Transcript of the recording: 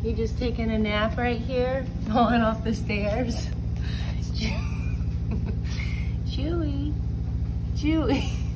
You're just taking a nap right here, falling off the stairs. Chewy, Chewy.